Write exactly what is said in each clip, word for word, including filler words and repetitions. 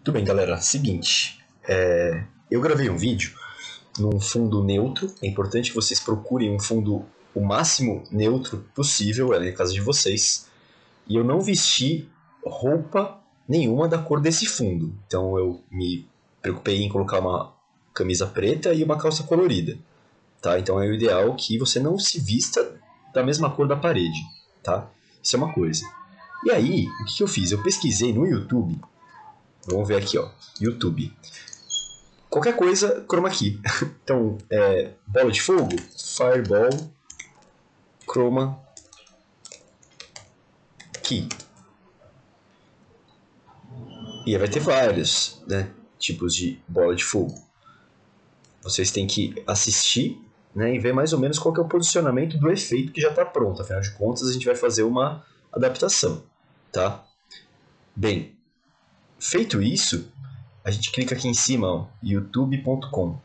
Tudo bem, galera. Seguinte, é, eu gravei um vídeo num fundo neutro. É importante que vocês procurem um fundo o máximo neutro possível, é na casa de vocês. E eu não vesti roupa nenhuma da cor desse fundo. Então eu me preocupei em colocar uma camisa preta e uma calça colorida. Tá? Então é o ideal que você não se vista da mesma cor da parede. Tá? Isso é uma coisa. E aí, o que eu fiz? Eu pesquisei no YouTube. Vamos ver aqui, ó, YouTube. Qualquer coisa, chroma key. Então, é, bola de fogo, fireball, chroma key. E aí vai ter vários, né, tipos de bola de fogo. Vocês têm que assistir, né, e ver mais ou menos qual que é o posicionamento do efeito que já está pronto. Afinal de contas, a gente vai fazer uma adaptação, tá? Bem, feito isso, a gente clica aqui em cima, ó, youtube ponto com.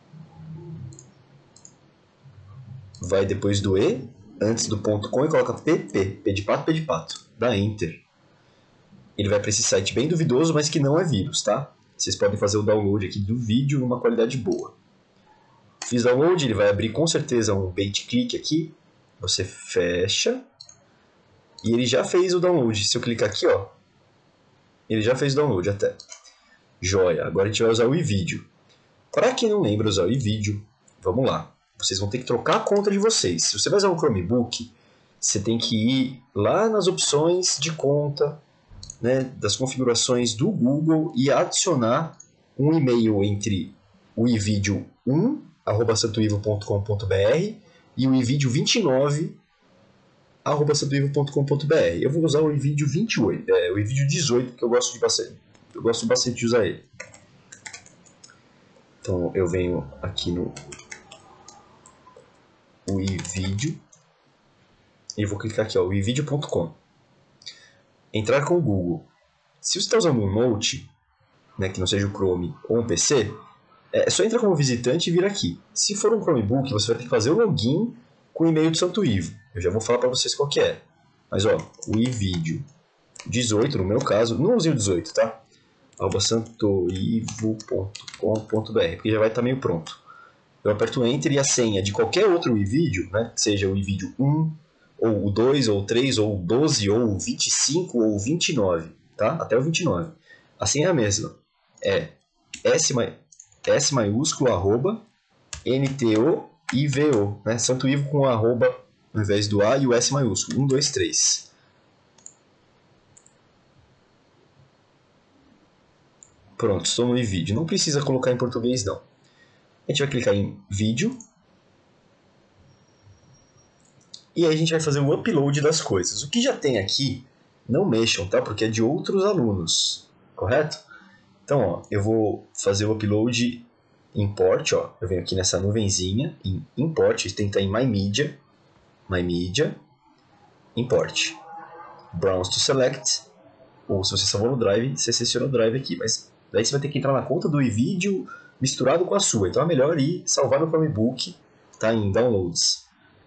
Vai depois do E, antes do ponto .com, e coloca pp, p de pato, p de pato. Dá Enter. Ele vai para esse site bem duvidoso, mas que não é vírus, tá? Vocês podem fazer o download aqui do vídeo numa qualidade boa. Fiz download, ele vai abrir com certeza um bait click aqui. Você fecha. E ele já fez o download. Se eu clicar aqui, ó, ele já fez o download até. Joia, agora a gente vai usar o iVideo. Para quem não lembra usar o iVideo, vamos lá. Vocês vão ter que trocar a conta de vocês. Se você vai usar um Chromebook, você tem que ir lá nas opções de conta, né, das configurações do Google e adicionar um e-mail entre o ivideo um arroba santoivo ponto com ponto br e o ivideo vinte e nove arroba santoivo ponto com ponto br. Eu vou usar o ivideo vinte e oito, é, o ivideo dezoito, que eu gosto de bastante. Eu gosto bastante de usar ele. Então eu venho aqui no o iVideo e vou clicar aqui, ó, o ivideo ponto com. Entrar com o Google. Se você está usando um Note, né, que não seja o Chrome ou um P C, é só entrar como visitante e vir aqui. Se for um Chromebook, você vai ter que fazer o login com o e-mail do Santoivo. Eu já vou falar para vocês qual que é. Mas ó, o iVideo dezoito, no meu caso, não use o dezoito, tá? arroba santoivo ponto com ponto br, porque já vai estar meio pronto. Eu aperto Enter e a senha de qualquer outro iVideo, né, seja o iVideo um, ou o dois, ou o três, ou o doze, ou o vinte e cinco, ou o vinte e nove, tá? Até o vinte e nove. A senha é a mesma. É S, S maiúsculo, arroba, N T O I V O, né? Santoivo com arroba ao invés do A e o S maiúsculo. um, dois, três. Pronto, estou no iVideo. Não precisa colocar em português, não. A gente vai clicar em vídeo. E aí a gente vai fazer o upload das coisas. O que já tem aqui, não mexam, tá? Porque é de outros alunos, correto? Então, ó, eu vou fazer o upload import, ó. Eu venho aqui nessa nuvenzinha, em import, tem que estar em My Media, My Media, import. Browse to select, ou se você salvou no Drive, você seleciona o Drive aqui, mas daí você vai ter que entrar na conta do iVideo misturado com a sua. Então é melhor ir salvar no Chromebook, tá? Em Downloads.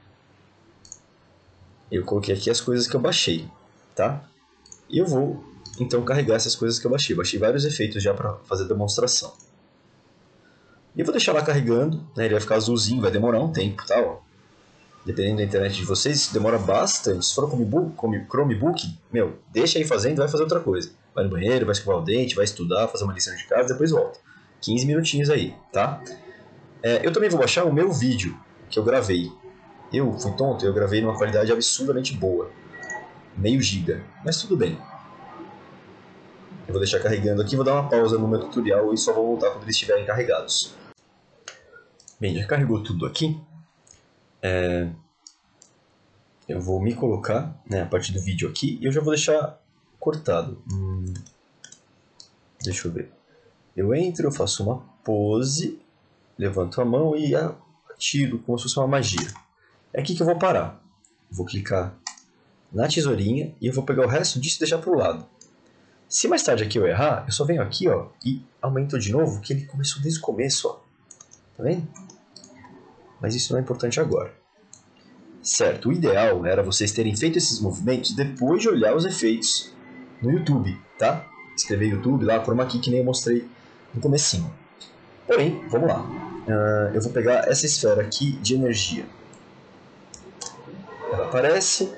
Eu coloquei aqui as coisas que eu baixei, tá? E eu vou, então, carregar essas coisas que eu baixei. Baixei vários efeitos já para fazer a demonstração. E eu vou deixar lá carregando, né? Ele vai ficar azulzinho, vai demorar um tempo, tá? Ó. Dependendo da internet de vocês, demora bastante. Se for um Chromebook, meu, deixa aí fazendo e vai fazer outra coisa. Vai no banheiro, vai escovar o dente, vai estudar, fazer uma lição de casa, depois volta. quinze minutinhos aí, tá? É, eu também vou baixar o meu vídeo que eu gravei. Eu fui tonto, eu gravei numa qualidade absurdamente boa. Meio giga, mas tudo bem. Eu vou deixar carregando aqui, vou dar uma pausa no meu tutorial e só vou voltar quando eles estiverem carregados. Bem, já carregou tudo aqui. É... Eu vou me colocar, né, a partir do vídeo aqui e eu já vou deixar cortado. Hum... Deixa eu ver. Eu entro, eu faço uma pose, levanto a mão e atiro como se fosse uma magia. É aqui que eu vou parar. Vou clicar na tesourinha e eu vou pegar o resto disso e deixar para o lado. Se mais tarde aqui eu errar, eu só venho aqui, ó, e aumento de novo, que ele começou desde o começo, ó. Tá vendo? Mas isso não é importante agora. Certo, o ideal era vocês terem feito esses movimentos depois de olhar os efeitos no YouTube, tá? escrever YouTube lá, chroma key, que nem eu mostrei no comecinho. Porém, vamos lá. Uh, eu vou pegar essa esfera aqui de energia. Ela aparece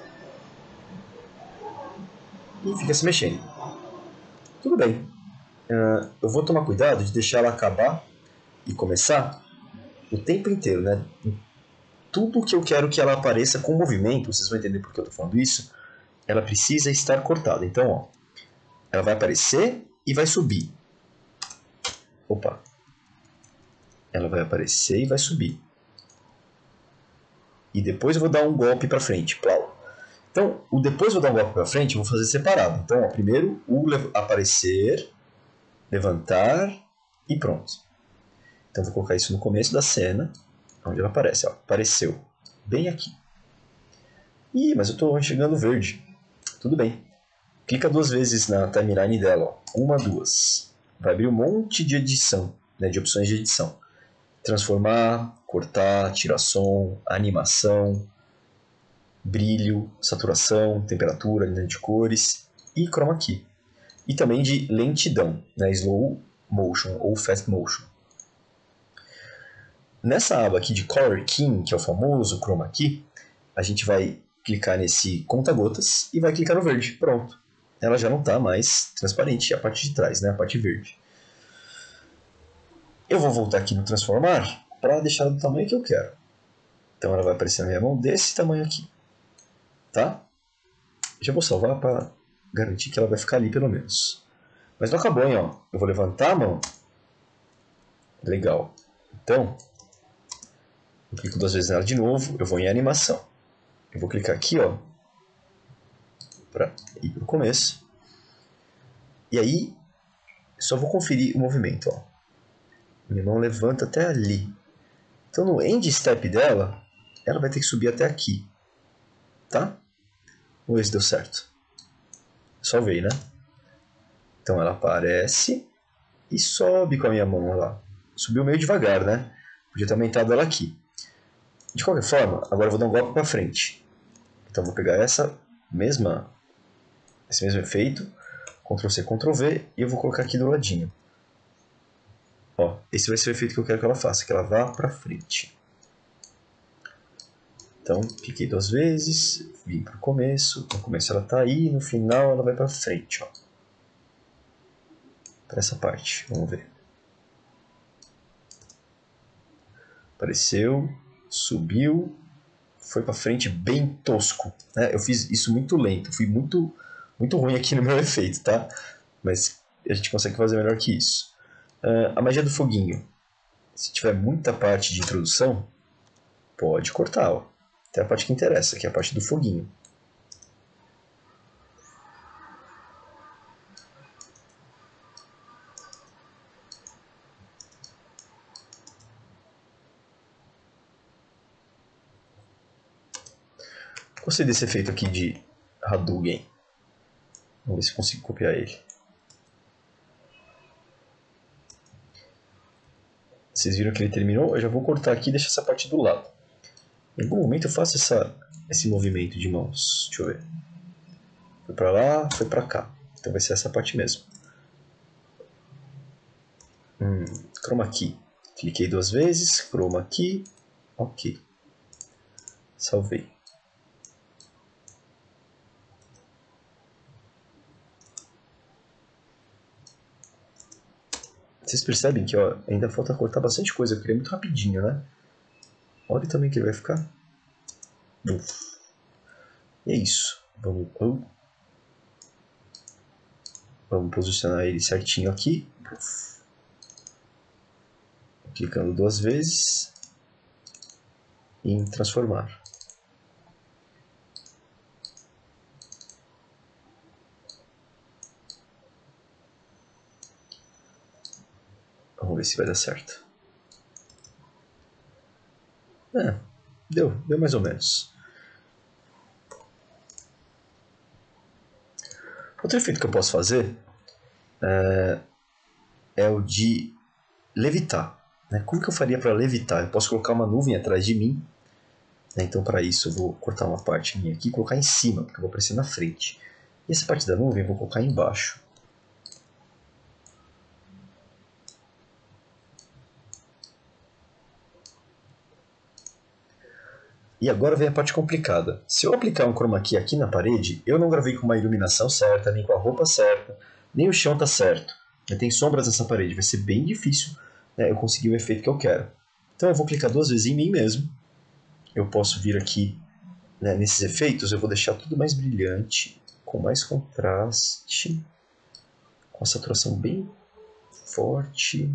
e fica se mexendo. Tudo bem. Uh, eu vou tomar cuidado de deixar ela acabar e começar o tempo inteiro, né? Tudo que eu quero que ela apareça com movimento, vocês vão entender por que eu estou falando isso, ela precisa estar cortada. Então, ó, ela vai aparecer e vai subir. Opa. Ela vai aparecer e vai subir. E depois eu vou dar um golpe para frente. Plau. Então, o depois eu vou dar um golpe para frente, eu vou fazer separado. Então, ó, primeiro o aparecer, levantar e pronto. Então, vou colocar isso no começo da cena, onde ela aparece. Ó, apareceu bem aqui. Ih, mas eu estou enxergando verde. Tudo bem. Clica duas vezes na timeline dela. Ó. Uma, duas. Vai abrir um monte de edição, né, de opções de edição. Transformar, cortar, tirar som, animação, brilho, saturação, temperatura, linha de cores e chroma key. E também de lentidão, né, slow motion ou fast motion. Nessa aba aqui de Color Keying, que é o famoso chroma key, a gente vai clicar nesse conta-gotas e vai clicar no verde. Pronto. Ela já não está mais transparente, a parte de trás, né, a parte verde. Eu vou voltar aqui no transformar para deixar do tamanho que eu quero. Então ela vai aparecer na minha mão desse tamanho aqui. Tá? Já vou salvar para garantir que ela vai ficar ali pelo menos. Mas não acabou, hein? Ó. Eu vou levantar a mão. Legal. Então, eu clico duas vezes nela de novo, eu vou em animação. Eu vou clicar aqui, ó, para ir para o começo. E aí, só vou conferir o movimento, ó. Minha mão levanta até ali. Então no end step dela, ela vai ter que subir até aqui. Tá? Vamos ver se deu certo. Salvei, né? Então ela aparece e sobe com a minha mão lá. Subiu meio devagar, né? Podia ter aumentado ela aqui. De qualquer forma, agora eu vou dar um golpe para frente. Então vou pegar essa mesma, esse mesmo efeito, control C, control V, e eu vou colocar aqui do ladinho. Ó, esse vai ser o efeito que eu quero que ela faça, que ela vá para frente. Então, cliquei duas vezes, vim para o começo, no começo ela está aí, no final ela vai para frente, ó. Para essa parte, vamos ver. Apareceu, subiu, foi para frente bem tosco, né? Eu fiz isso muito lento, fui muito, muito ruim aqui no meu efeito, tá? Mas a gente consegue fazer melhor que isso. Uh, a magia do foguinho. Se tiver muita parte de introdução, pode cortar, ó. Até a parte que interessa, que é a parte do foguinho. Gostei desse efeito aqui de Hadouken. Vamos ver se consigo copiar ele. Vocês viram que ele terminou? Eu já vou cortar aqui e deixar essa parte do lado. Em algum momento eu faço essa, esse movimento de mãos. Deixa eu ver. Foi pra lá, foi pra cá. Então vai ser essa parte mesmo. Hum, chroma key. Cliquei duas vezes, chroma key. Ok. Salvei. Vocês percebem que ó, ainda falta cortar bastante coisa. Eu queria muito rapidinho, né? Olha também que ele vai ficar. Uf. E é isso. Vamos, oh. Vamos posicionar ele certinho aqui. Uf. Clicando duas vezes. Em transformar. Vamos ver se vai dar certo. É, deu, deu mais ou menos. Outro efeito que eu posso fazer é, é o de levitar. Né? Como que eu faria para levitar? Eu posso colocar uma nuvem atrás de mim. Né? Então, para isso, eu vou cortar uma parte minha aqui e colocar em cima, porque eu vou aparecer na frente. E essa parte da nuvem eu vou colocar embaixo. E agora vem a parte complicada. Se eu aplicar um chroma key aqui na parede, eu não gravei com uma iluminação certa, nem com a roupa certa, nem o chão tá certo. Tem sombras nessa parede, vai ser bem difícil, né, eu conseguir o efeito que eu quero. Então eu vou clicar duas vezes em mim mesmo. Eu posso vir aqui, né, nesses efeitos, eu vou deixar tudo mais brilhante, com mais contraste, com a saturação bem forte.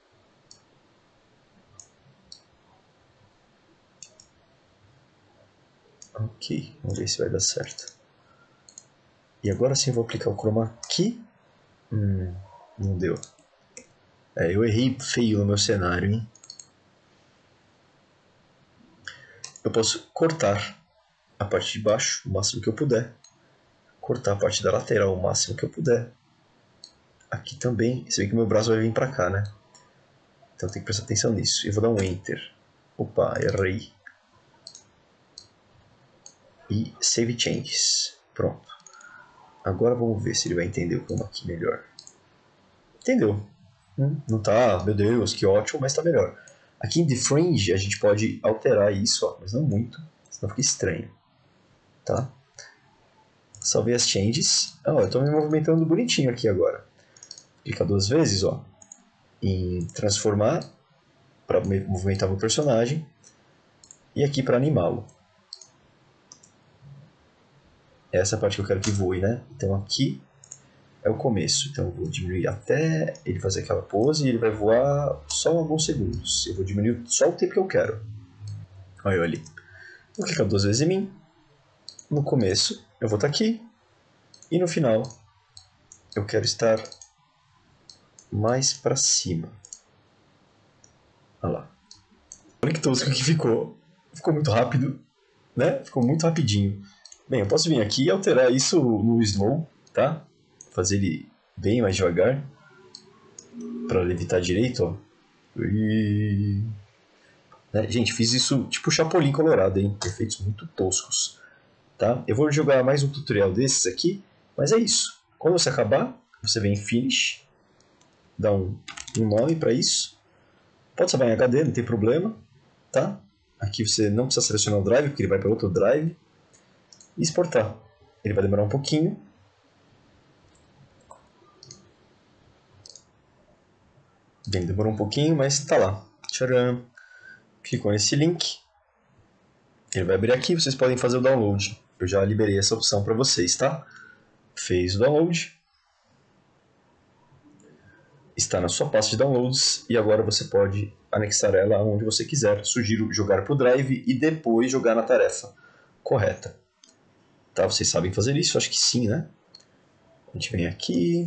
Ok, vamos ver se vai dar certo. E agora sim eu vou aplicar o chroma key. Hum, não deu. É, eu errei feio no meu cenário, hein? Eu posso cortar a parte de baixo o máximo que eu puder. Cortar a parte da lateral o máximo que eu puder. Aqui também. Você vê que meu braço vai vir pra cá, né? Então tem que prestar atenção nisso. Eu vou dar um Enter. Opa, errei. E Save Changes. Pronto. Agora vamos ver se ele vai entender o chroma key melhor. Entendeu? Hum, não tá, meu Deus, que ótimo, mas tá melhor. Aqui em The Fringe a gente pode alterar isso, ó, mas não muito, senão fica estranho. Tá? Salvei as changes. Ah, ó, eu tô me movimentando bonitinho aqui agora. Clica duas vezes, ó, em transformar para movimentar o personagem e aqui para animá-lo. Essa é a parte que eu quero que voe, né? Então aqui é o começo. Então eu vou diminuir até ele fazer aquela pose e ele vai voar só alguns segundos. Eu vou diminuir só o tempo que eu quero. Olha eu ali. Vou clicar duas vezes em mim. No começo eu vou estar aqui. E no final eu quero estar mais para cima. Olha lá. Olha que tosco que ficou. Ficou muito rápido, né? Ficou muito rapidinho. Bem, eu posso vir aqui e alterar isso no slow, tá? Fazer ele bem mais devagar. Para levitar direito, ó. E... Né? Gente, fiz isso tipo Chapolin Colorado, hein? Efeitos muito toscos. Tá? Eu vou jogar mais um tutorial desses aqui, mas é isso. Quando você acabar, você vem em Finish, dá um, um nome para isso. Pode salvar em H D, não tem problema. Tá? Aqui você não precisa selecionar o drive, porque ele vai para outro drive. E exportar. Ele vai demorar um pouquinho. Bem, demorou um pouquinho, mas está lá. Tcharam! Clicou nesse link. Ele vai abrir aqui, vocês podem fazer o download. Eu já liberei essa opção para vocês, tá? Fez o download. Está na sua pasta de downloads e agora você pode anexar ela onde você quiser. Sugiro jogar para o Drive e depois jogar na tarefa correta. Tá? Vocês sabem fazer isso? Acho que sim, né? A gente vem aqui,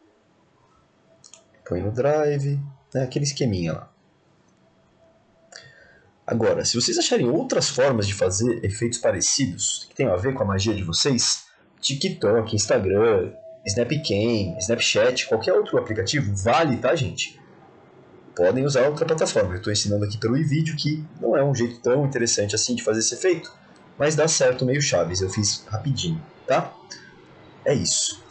põe no Drive, né? Aquele esqueminha lá. Agora, se vocês acharem outras formas de fazer efeitos parecidos, que tenham a ver com a magia de vocês, TikTok, Instagram, Snapcam, Snapchat, qualquer outro aplicativo, vale, tá, gente? Podem usar outra plataforma. Eu estou ensinando aqui pelo iVideo, que não é um jeito tão interessante assim de fazer esse efeito, mas dá certo meio chaves, eu fiz rapidinho, tá? É isso.